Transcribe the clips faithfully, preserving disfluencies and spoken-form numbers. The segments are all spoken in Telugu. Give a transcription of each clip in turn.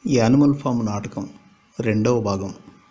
యానిమల్ ఫామ్ నాటకం రెండవ భాగం.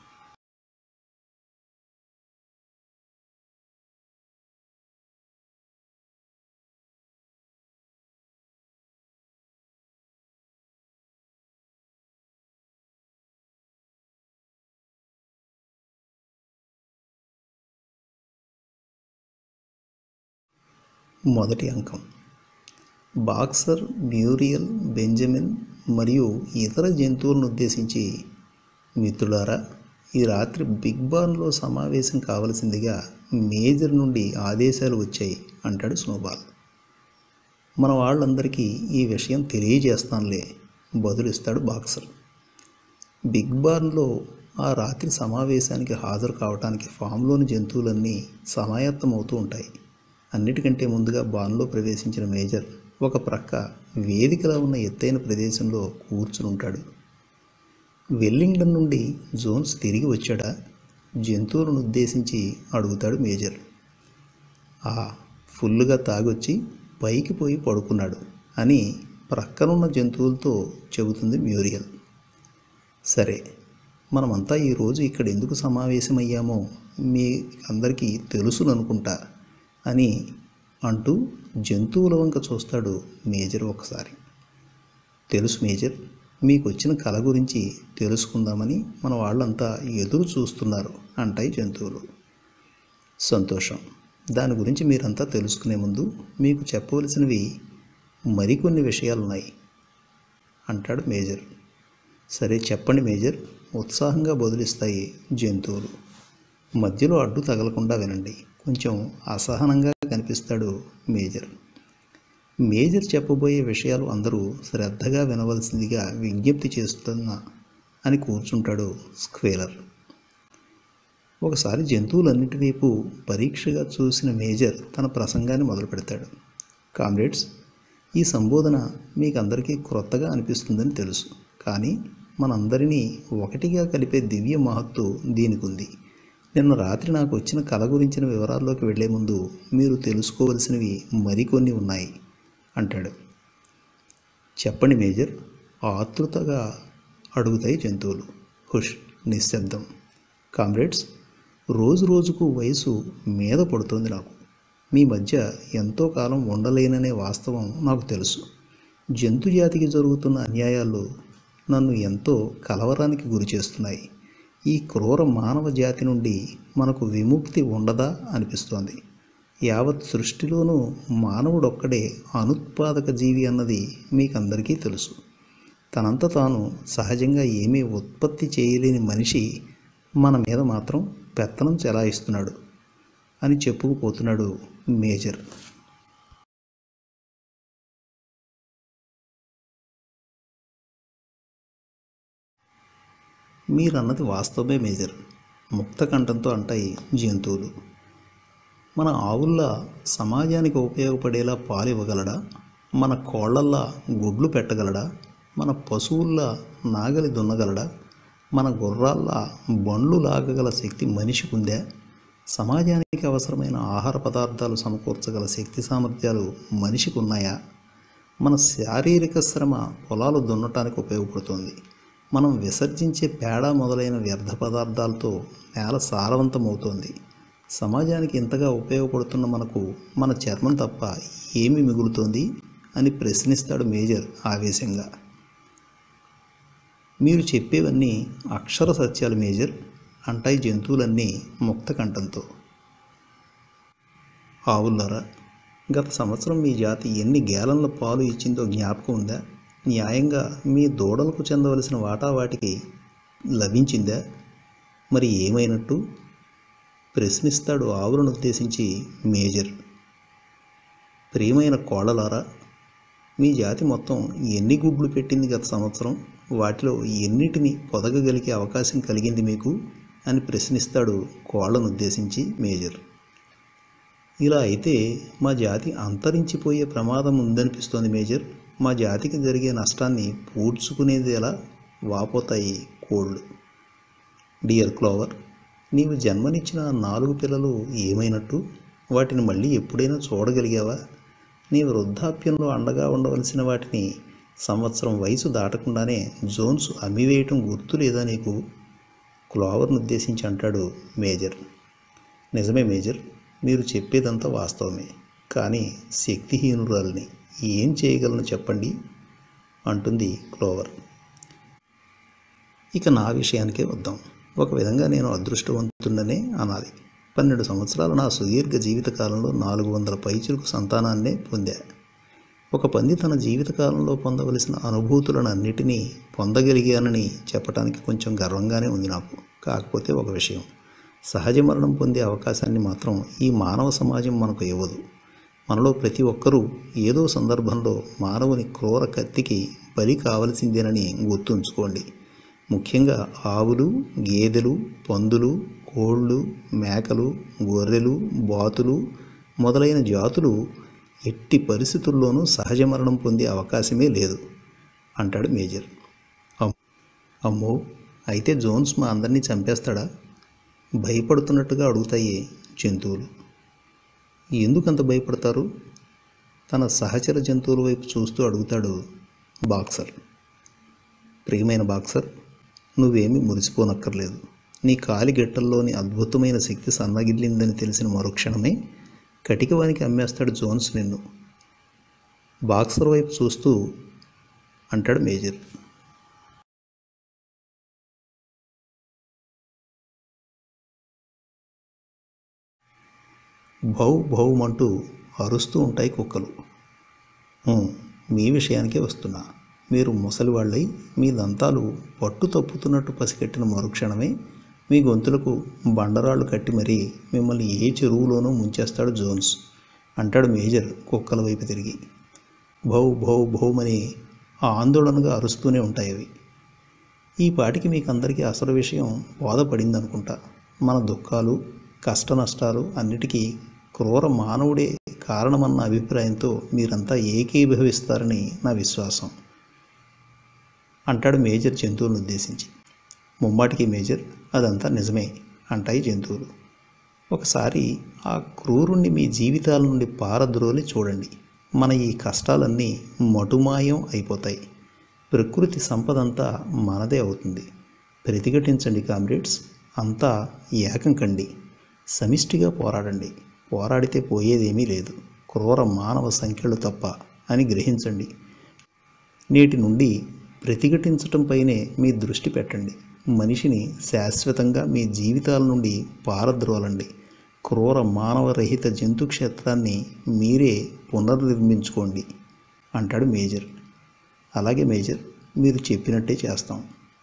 మొదటి అంకం. బాక్సర్, మ్యూరియల్, బెంజమిన్ మరియు ఇతర జంతువులను ఉద్దేశించి, మిత్రులారా, ఈ రాత్రి బిగ్ బాన్లో సమావేశం కావలసిందిగా మేజర్ నుండి ఆదేశాలు వచ్చాయి అంటాడు స్నోబాల్. మన వాళ్ళందరికీ ఈ విషయం తెలియజేస్తానులే, బదులిస్తాడు బాక్సర్. బిగ్ బాన్లో ఆ రాత్రి సమావేశానికి హాజరు కావటానికి ఫామ్లోని జంతువులన్నీ సమాయత్తమవుతూ ఉంటాయి. అన్నిటికంటే ముందుగా బాన్లో ప్రవేశించిన మేజర్ ఒక ప్రక్క వేదికలా ఉన్న ఎత్తైన ప్రదేశంలో కూర్చుని ఉంటాడు. వెల్లింగ్టన్ నుండి జోన్స్ తిరిగి వచ్చాడా? జంతువులను ఉద్దేశించి అడుగుతాడు మేజర్. ఆ ఫుల్లుగా తాగొచ్చి పైకి పోయి పడుకున్నాడు అని ప్రక్కనున్న జంతువులతో చెబుతుంది మ్యూరియల్. సరే, మనమంతా ఈరోజు ఇక్కడ ఎందుకు సమావేశమయ్యామో మీ అందరికీ తెలుసుననుకుంటా అని అంటూ జంతువుల వంక చూస్తాడు మేజర్ ఒకసారి. తెలుసు మేజర్, మీకు వచ్చిన కళ గురించి తెలుసుకుందామని మన వాళ్ళంతా ఎదురు చూస్తున్నారు అంటాయి జంతువులు. సంతోషం. దాని గురించి మీరంతా తెలుసుకునే ముందు మీకు చెప్పవలసినవి మరికొన్ని విషయాలున్నాయి అంటాడు మేజర్. సరే చెప్పండి మేజర్, ఉత్సాహంగా బదులిస్తాయి జంతువులు. మధ్యలో అడ్డు తగలకుండా వినండి, కొంచెం అసహనంగా కనిపిస్తాడు మేజర్. మేజర్ చెప్పబోయే విషయాలు అందరూ శ్రద్ధగా వినవలసిందిగా విజ్ఞప్తి చేస్తున్నా అని కూర్చుంటాడు స్క్వేలర్. ఒకసారి జంతువులన్నిటి వైపు పరీక్షగా చూసిన మేజర్ తన ప్రసంగాన్ని మొదలు పెడతాడు. కామ్రేడ్స్, ఈ సంబోధన మీకందరికీ క్రొత్తగా అనిపిస్తుందని తెలుసు, కానీ మనందరినీ ఒకటిగా కలిపే దివ్య మహత్తు దీనికి ఉంది. నిన్న రాత్రి నాకు వచ్చిన కళ గురించిన వివరాల్లోకి వెళ్లే ముందు మీరు తెలుసుకోవలసినవి మరికొన్ని ఉన్నాయి అంటాడు. చెప్పండి మేజర్, ఆతృతగా అడుగుతాయి జంతువులు. హుష్, నిశ్శబ్దం. కామ్రేడ్స్, రోజు రోజుకు వయసు మీద పడుతోంది నాకు. మీ మధ్య ఎంతో కాలం ఉండలేననే వాస్తవం నాకు తెలుసు. జంతుజాతికి జరుగుతున్న అన్యాయాలు నన్ను ఎంతో కలవరానికి గురి చేస్తున్నాయి. ఈ క్రూర మానవ జాతి నుండి మనకు విముక్తి ఉండదా అనిపిస్తోంది. యావత్ సృష్టిలోనూ మానవుడొక్కడే అనుత్పాదక జీవి అన్నది మీకందరికీ తెలుసు. తనంత తాను సహజంగా ఏమీ ఉత్పత్తి చేయలేని మనిషి మన మీద మాత్రం పెత్తనం చెలాయిస్తున్నాడు అని చెప్పుకుపోతున్నాడు మేజర్. మీరన్నది వాస్తవమే మేజర్, ముక్త కంఠంతో అంటాయి జంతువులు. మన ఆవుల్లా సమాజానికి ఉపయోగపడేలా పాలు ఇవ్వగలడా? మన కోళ్లల్లా గుడ్లు పెట్టగలడా? మన పశువుల్లా నాగలి దున్నగలడా? మన గుర్రాల్లా బండ్లు లాగగల శక్తి మనిషికి ఉందా? సమాజానికి అవసరమైన ఆహార పదార్థాలు సమకూర్చగల శక్తి సామర్థ్యాలు మనిషికి ఉన్నాయా? మన శారీరక శ్రమ పొలాలు దున్నటానికి ఉపయోగపడుతోంది. మనం విసర్జించే పేడ మొదలైన వ్యర్థ పదార్థాలతో నేల సారవంతమవుతోంది. సమాజానికి ఇంతగా ఉపయోగపడుతున్న మనకు మన చర్మం తప్ప ఏమి మిగులుతోంది అని ప్రశ్నిస్తాడు మేజర్ ఆవేశంగా. మీరు చెప్పేవన్నీ అక్షర సత్యాలు మేజర్ అంటాయి జంతువులన్నీ ముక్త కంఠంతో. ఆవులారా, గత సంవత్సరం మీ జాతి ఎన్ని గ్యాలన్ల పాలు ఇచ్చిందో జ్ఞాపకం ఉందా? న్యాయంగా మీ దూడలకు చెందవలసిన వాటా వాటికి లభించిందా? మరి ఏమైనట్టు ప్రశ్నిస్తాడు ఆవులను ఉద్దేశించి మేజర్. ప్రియమైన కోళ్ళలారా, మీ జాతి మొత్తం ఎన్ని గుడ్లు పెట్టింది గత సంవత్సరం? వాటిలో ఎన్నిటిని పొదగగలిగే అవకాశం కలిగింది మీకు అని ప్రశ్నిస్తాడు కోళ్లను ఉద్దేశించి మేజర్. ఇలా అయితే మా జాతి అంతరించిపోయే ప్రమాదం ఉందనిపిస్తోంది మేజర్. మా జాతికి జరిగే నష్టాన్ని పూడ్చుకునేది ఎలా? వాపోతాయి కోళ్ళు. డియర్ క్లోవర్, నీవు జన్మనిచ్చిన నాలుగు పిల్లలు ఏమైనట్టు? వాటిని మళ్ళీ ఎప్పుడైనా చూడగలిగావా? నీ వృద్ధాప్యంలో అండగా ఉండవలసిన వాటిని సంవత్సరం వయసు దాటకుండానే జోన్స్ అమ్మివేయటం గుర్తు లేదా నీకు? క్లోవర్ను ఉద్దేశించి అంటాడు మేజర్. నిజమే మేజర్, మీరు చెప్పేదంతా వాస్తవమే. కానీ శక్తిహీనురాల్ని ఏం చేయగలను చెప్పండి అంటుంది క్లోవర్. ఇక నా విషయానికే వద్దాం. ఒక విధంగా నేను అదృష్టవంతుడనే అనాలి. పన్నెండు సంవత్సరాలు నా సుదీర్ఘ జీవితకాలంలో నాలుగు వందల పైచులకు సంతానాన్నే పొందా. ఒక పంది తన జీవితకాలంలో పొందవలసిన అనుభూతులను అన్నిటినీ పొందగలిగానని చెప్పడానికి కొంచెం గర్వంగానే ఉంది నాకు. కాకపోతే ఒక విషయం, సహజ మరణం పొందే అవకాశాన్ని మాత్రం ఈ మానవ సమాజం మనకు ఇవ్వదు. మనలో ప్రతి ఒక్కరూ ఏదో సందర్భంలో మానవుని క్రూర కత్తికి బలి కావలసిందేనని గుర్తుంచుకోండి. ముఖ్యంగా ఆవులు, గేదెలు, పందులు, కోళ్ళు, మేకలు, గొర్రెలు, బాతులు మొదలైన జాతులు ఎట్టి పరిస్థితుల్లోనూ సహజ మరణం పొందే అవకాశమే లేదు అంటాడు మేజర్. అమ్మో, అయితే జోన్స్ మా అందరినీ చంపేస్తాడా? భయపడుతున్నట్టుగా అడుగుతాయి జంతువులు. ఎందుకంత భయపడతారు? తన సహచర జంతువుల వైపు చూస్తూ అడుగుతాడు బాక్సర్. ప్రియమైన బాక్సర్, నువ్వేమీ మురిసిపోనక్కర్లేదు. నీ కాలి గెట్టల్లోని అద్భుతమైన శక్తి సన్నగిల్లిందని తెలిసిన మరుక్షణమే కటికవానికి అమ్మేస్తాడు జోన్స్ నిన్ను. బాక్సర్ వైపు చూస్తూ అంటాడు మేజర్. భౌ భౌమంటూ అరుస్తూ ఉంటాయి కుక్కలు. మీ విషయానికే వస్తున్నా. మీరు ముసలివాళ్ళై మీ దంతాలు పట్టు తప్పుతున్నట్టు పసిగట్టిన మరుక్షణమే మీ గొంతులకు బండరాళ్ళు కట్టి మరీ మిమ్మల్ని ఏ చెరువులోనూ ముంచేస్తాడు జోన్స్ అంటాడు మేజర్ కుక్కల వైపు తిరిగి. భౌ భౌ భౌమని ఆందోళనగా అరుస్తూనే ఉంటాయి అవి. ఈ పాటికి మీకు అందరికీ అసలు విషయం బోధపడిందనుకుంటా. మన దుఃఖాలు, కష్ట నష్టాలు అన్నిటికీ క్రూర మానవుడే కారణమన్న అభిప్రాయంతో మీరంతా ఏకీభవిస్తారని నా విశ్వాసం అంటాడు మేజర్ జంతువులను ఉద్దేశించి. ముమ్మాటికి మేజర్, అదంతా నిజమే అంటాయి జంతువులు. ఒకసారి ఆ క్రూరుణ్ణి మీ జీవితాల నుండి పారద్రోలి చూడండి. మన ఈ కష్టాలన్నీ మటుమాయం అయిపోతాయి. ప్రకృతి సంపదంతా మనదే అవుతుంది. ప్రతిఘటించండి కామ్రేడ్స్, అంతా ఏకం కండి, సమిష్టిగా పోరాడండి. పోరాడితే పోయేదేమీ లేదు, క్రూర మానవ సంఖ్యలు తప్ప అని గ్రహించండి. నేటి నుండి ప్రతిఘటించటంపైనే మీ దృష్టి పెట్టండి. మనిషిని శాశ్వతంగా మీ జీవితాల నుండి పారద్రోలండి. క్రూర మానవరహిత జంతు క్షేత్రాన్ని మీరే పునర్నిర్మించుకోండి అంటాడు మేజర్. అలాగే మేజర్, మీరు చెప్పినట్టే చేస్తాం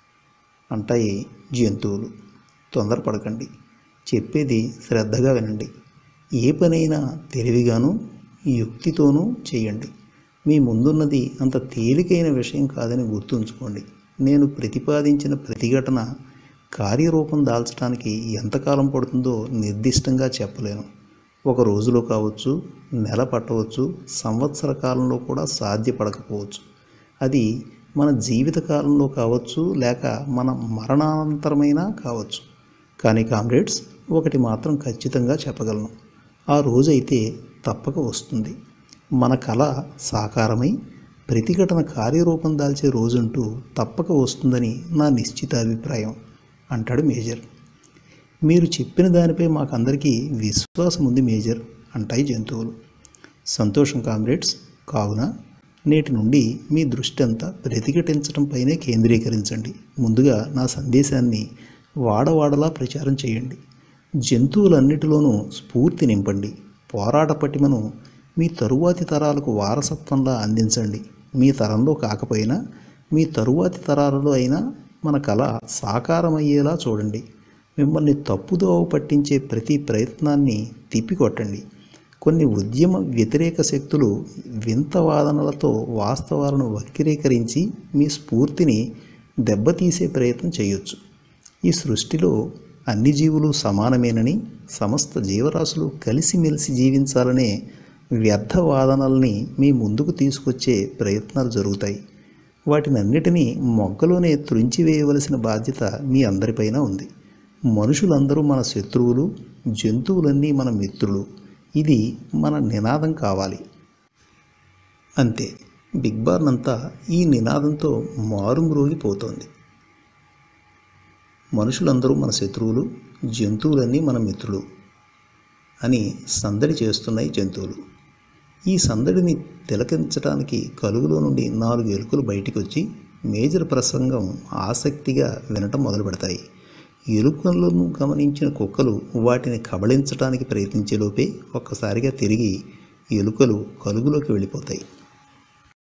అంటాయి జంతువులు. తొందరపడకండి, చెప్పేది శ్రద్ధగా వినండి. ఏ పనైనా తెలివిగాను యుక్తితోనూ చేయండి. మీ ముందున్నది అంత తేలికైన విషయం కాదని గుర్తుంచుకోండి. నేను ప్రతిపాదించిన ప్రతిఘటన కార్యరూపం దాల్చడానికి ఎంతకాలం పడుతుందో నిర్దిష్టంగా చెప్పలేను. ఒక రోజులో కావచ్చు, నెల పట్టవచ్చు, సంవత్సర కాలంలో కూడా సాధ్యపడకపోవచ్చు. అది మన జీవిత కాలంలో కావచ్చు, లేక మన మరణానంతరమైనా కావచ్చు. కానీ కామ్రేడ్స్, ఒకటి మాత్రం ఖచ్చితంగా చెప్పగలను. ఆ రోజైతే తప్పక వస్తుంది. మన కళ సాకారమై ప్రతిఘటన కార్యరూపం దాల్చే రోజంటూ తప్పక వస్తుందని నా నిశ్చిత అభిప్రాయం అంటాడు మేజర్. మీరు చెప్పిన దానిపై మాకందరికీ విశ్వాసం ఉంది మేజర్ అంటాయి జంతువులు. సంతోషం కామ్రేడ్స్. కావున నేటి నుండి మీ దృష్టి అంతా ప్రతిఘటించడంపైనే కేంద్రీకరించండి. ముందుగా నా సందేశాన్ని వాడవాడలా ప్రచారం చేయండి. జంతువులన్నిటిలోనూ స్ఫూర్తి నింపండి. పోరాట పటిమను మీ తరువాతి తరాలకు వారసత్వంలా అందించండి. మీ తరంలో కాకపోయినా మీ తరువాతి తరాలలో అయినా మన కళ సాకారమయ్యేలా చూడండి. మిమ్మల్ని తప్పుదోవ పట్టించే ప్రతి ప్రయత్నాన్ని తిప్పికొట్టండి. కొన్ని ఉద్యమ వ్యతిరేక శక్తులు వింత వాదనలతో వాస్తవాలను వక్రీకరించి మీ స్ఫూర్తిని దెబ్బతీసే ప్రయత్నం చేయొచ్చు. ఈ సృష్టిలో అన్ని జీవులు సమానమేనని, సమస్త జీవరాశులు కలిసిమెలిసి జీవించాలనే వ్యర్థ వాదనల్ని మీ ముందుకు తీసుకొచ్చే ప్రయత్నాలు జరుగుతాయి. వాటినన్నిటినీ మొగ్గలోనే త్రుంచివేయవలసిన బాధ్యత మీ అందరిపైన ఉంది. మనుషులందరూ మన శత్రువులు, జంతువులన్నీ మన మిత్రులు. ఇది మన నినాదం కావాలి. అంతే. బిగ్ బార్న్ అంతా ఈ నినాదంతో మారుమ్రోగిపోతోంది. మనుషులందరూ మన శత్రువులు, జంతువులన్నీ మన మిత్రులు అని సందడి చేస్తున్నాయి జంతువులు. ఈ సందడిని తిలకించడానికి కలుగులో నుండి నాలుగు ఎలుకలు బయటికి వచ్చి మేజర్ ప్రసంగం ఆసక్తిగా వినటం మొదలు పెడతాయి. ఎలుకలను గమనించిన కుక్కలు వాటిని కబళించడానికి ప్రయత్నించేలోపే ఒక్కసారిగా తిరిగి ఎలుకలు కలుగులోకి వెళ్ళిపోతాయి.